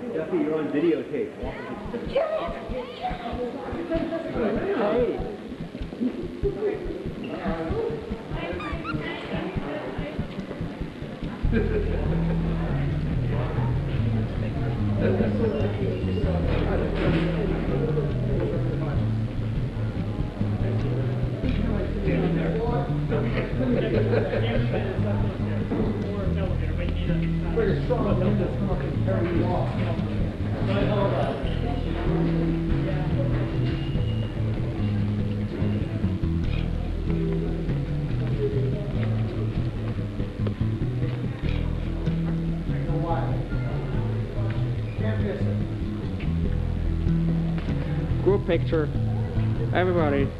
Duffy, you're on videotape. Hey. Pretty strong, don't just come up and carry you off. Group picture. Everybody.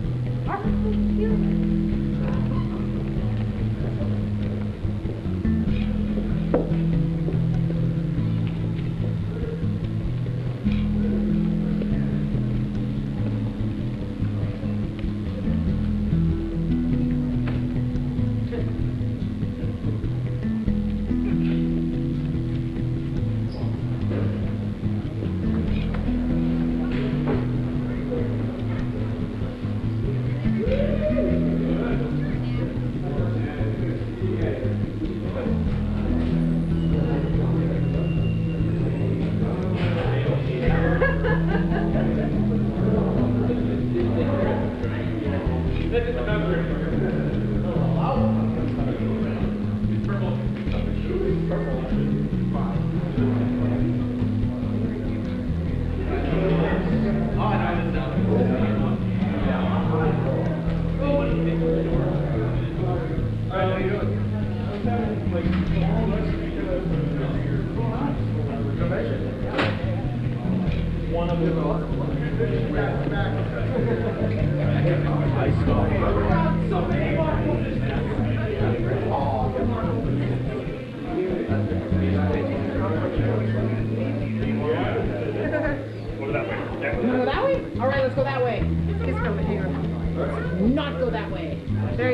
That way? All right, let's go that way. Just go here. Not go that way. There you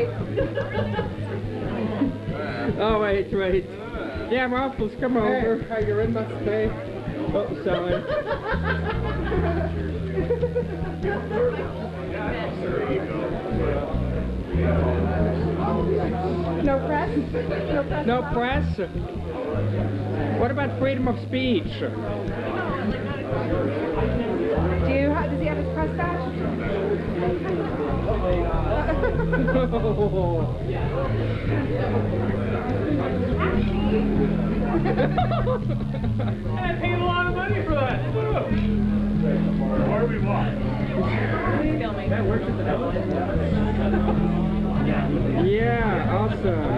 go. Oh, wait. Yeah, Ruffles, come over. Hey, you're in my space. Oh, sorry. No press? No press? What about freedom of speech? Does he have his press badge? I paid a lot of money for that. Where we walk? Filming. Yeah, awesome.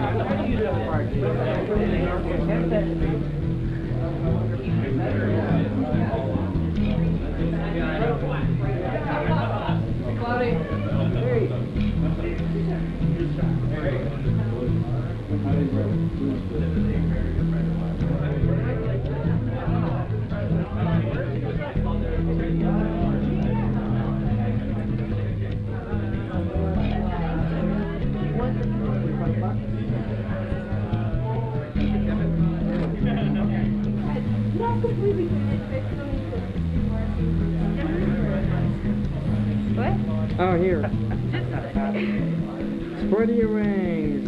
What? Oh, here. Sporty rings.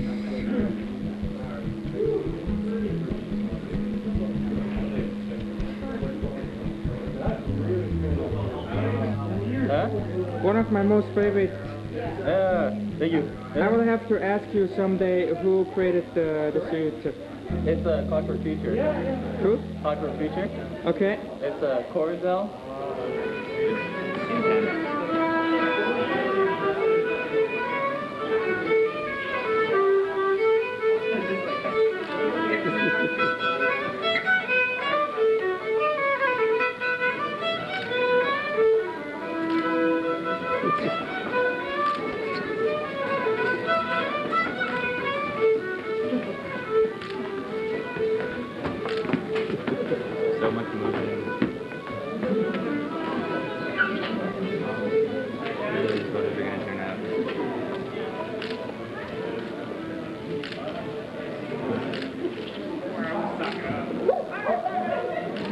Huh? One of my most favorite. Thank you. I will have to ask you someday who created the suit. It's a Clockwork Feature. Who? Clockwork Feature. Okay. It's a Cordell. So much movement.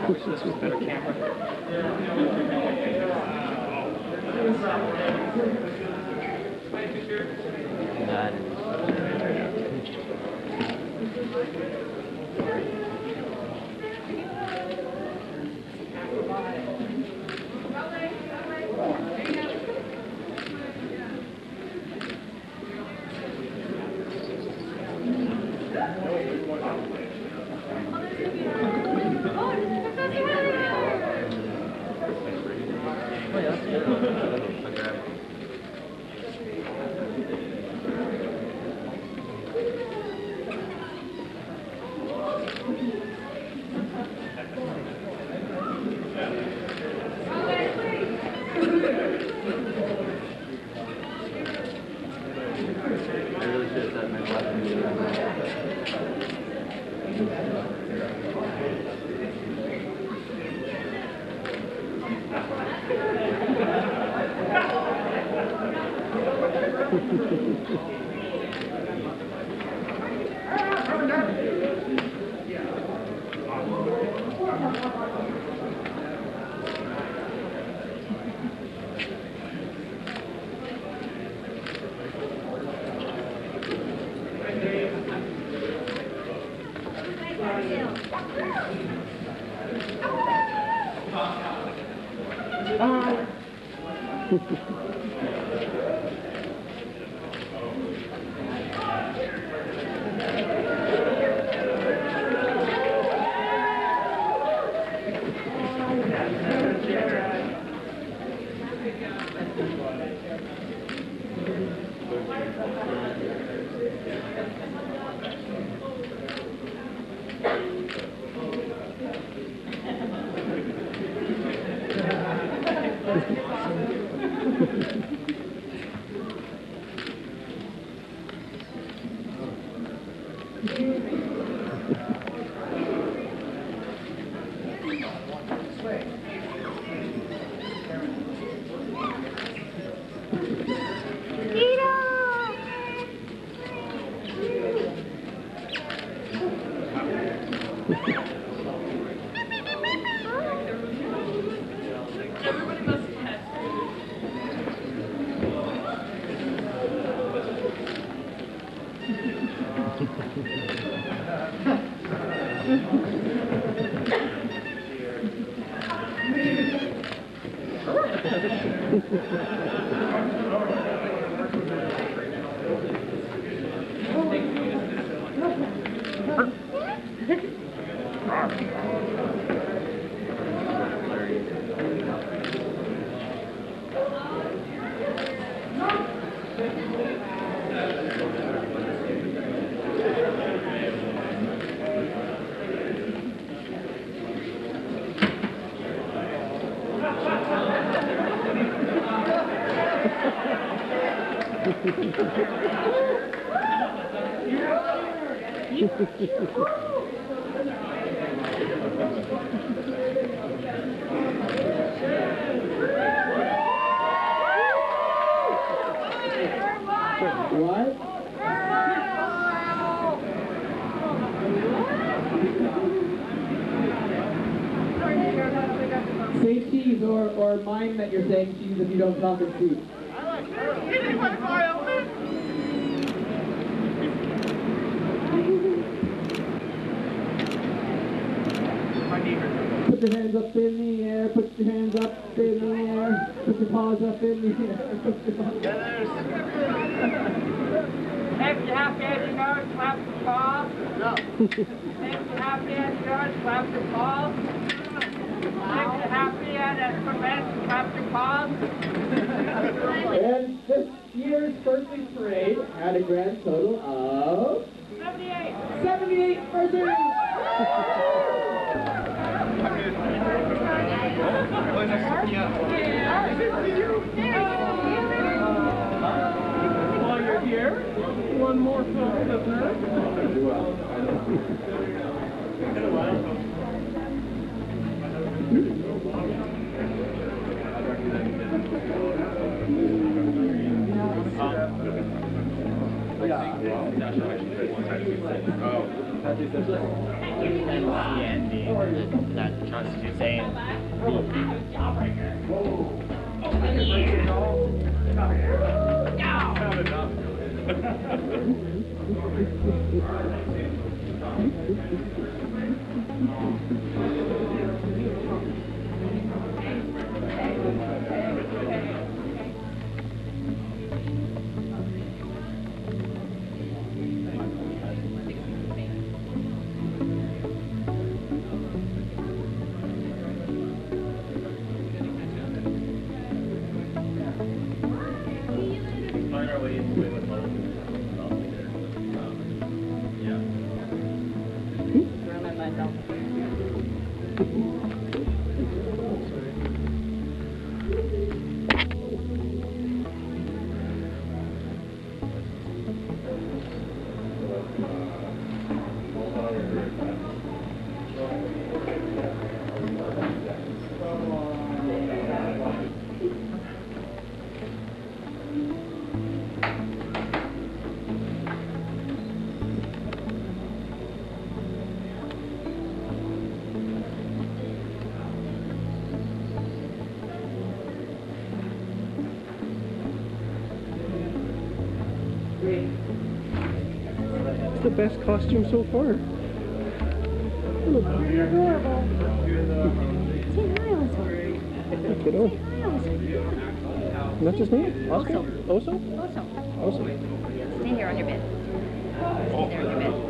What? Say cheese or mine that you're saying cheese if you don't talk and speak. Put your hands up in the air, put your hands up in the air, put your paws up in the air, put your paws If you have to have your nose, clap your paws. No. If you have to have your nose, clap your paws. If you're happy and prevents, clap your paws. And this year's birthday parade had a grand total of 78. 78 birthdays! While you're here, one more photo, doesn't it? Oh. that constitutes A and B. It's the best costume so far. Adorable. Say hi, Elsa. Kiddo. Say hi, Elsa. Not just me. Oscar. Also. Also. Stay here on your bed. Stay there on your bed.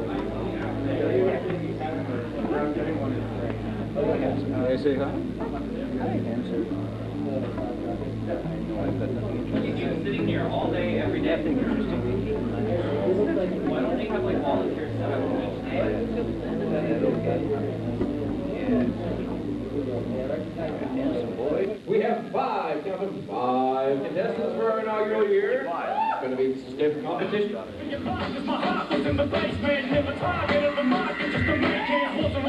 May I say hi? Sitting here all day, every day. Why don't they have like volunteers set up each day? We have five contestants for our inaugural year. It's going to be stiff competition. Your boss is my heart was in the basement, never target of the market, just a man can't hold